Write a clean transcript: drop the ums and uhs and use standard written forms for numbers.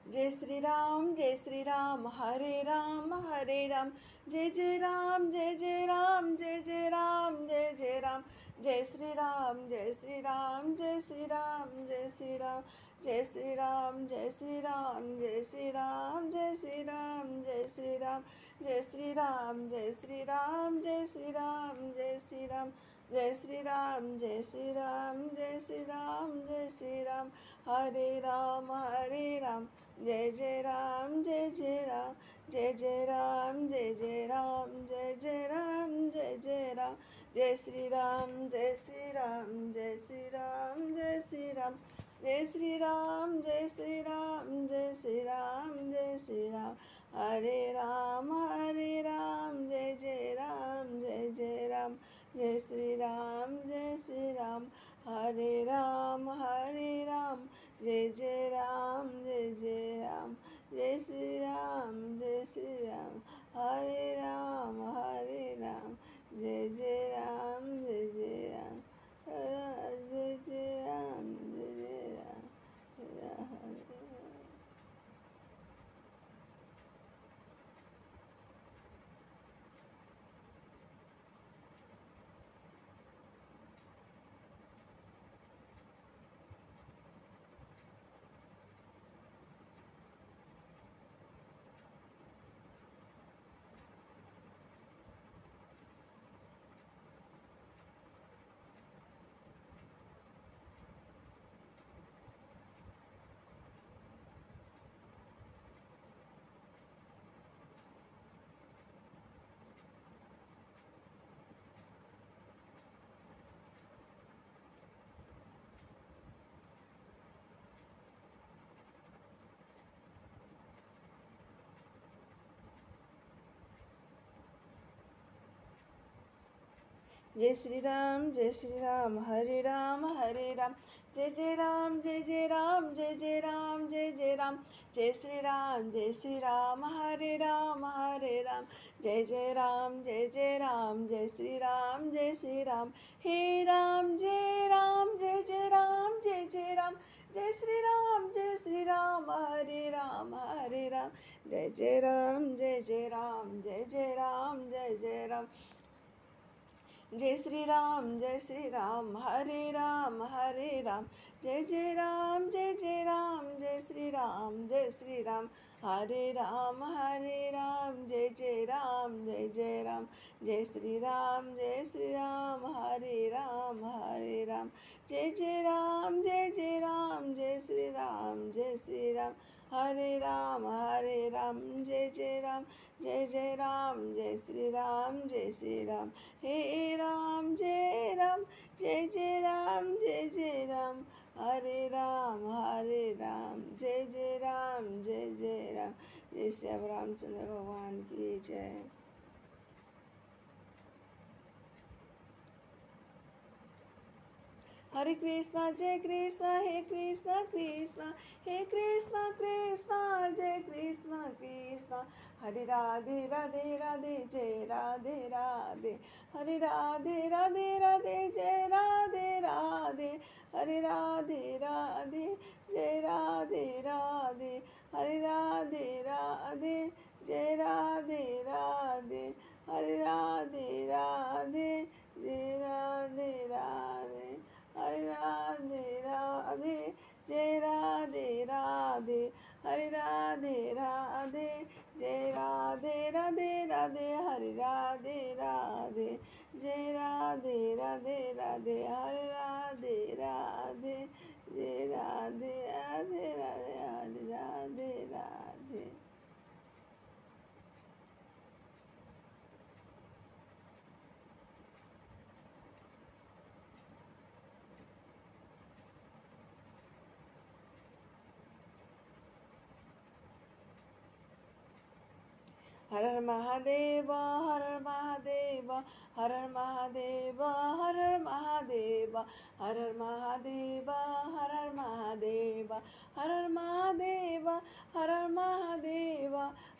जय श्री राम हरे राम जय राम जय राम जय राम जय राम जय श्री राम जय श्री राम जय श्री राम जय श्री राम जय श्री राम जय श्री राम जय श्री राम जय श्री राम जय श्री राम जय श्री राम जय श्री राम जय श्री राम जय श्री राम जय श्री राम जय श्री राम जय श्री राम जय श्री राम हरे राम जय राम जय राम जय राम जय राम जय राम जय राम जय श्री राम जय श्री राम जय श्री राम जय श्री राम जय श्री राम जय श्री राम जय श्री राम जय श्री राम हरे राम जय राम जय राम जय श्री राम हरे राम जय राम जय राम जय श्री राम हरे राम जय राम जय राम जय राम जय श्री राम हरे राम जय राम जय राम जय राम जय राम जय श्री राम हरे राम जय राम जय राम जय श्री राम हे राम जय राम जय राम जय राम जय श्री राम हरे राम जय राम जय राम जय राम जय राम जय श्री राम हरे राम जय राम जय राम जय श्री राम हरे राम जय राम जय राम जय श्री राम हरे राम जय राम जय राम जय श्री राम हरे राम जय राम जय राम जय श्री राम हे राम जय राम जय राम जय राम हरे राम जय राम जय राम जय श्री रामचंद्र भगवान की जय। हरे कृष्णा जय कृष्णा हे कृष्णा कृष्णा हे कृष्णा कृष्णा जय कृष्णा कृष्णा हरे राधे राधे राधे जय राधे राधे हरे राधे राधे राधे जय राधे राधे हरे राधे राधे जय राधे राधे हरे राधे राधे जय राधे राधे हरे राधे राधे जय राधे राधे हरे राधे राधे जय राधे राधे हरे राधे राधे जय राधे राधे राधे हरे राधे राधे जय राधे राधे राधे हरे राधे राधे जय राधे राधे राधे हरे राधे राधे। हर हर महादेव हर हर महादेव हर हर महादेव हर हर महादेव हर हर महादेव हर हर महादेव हर हर महादेव हर हर महादेव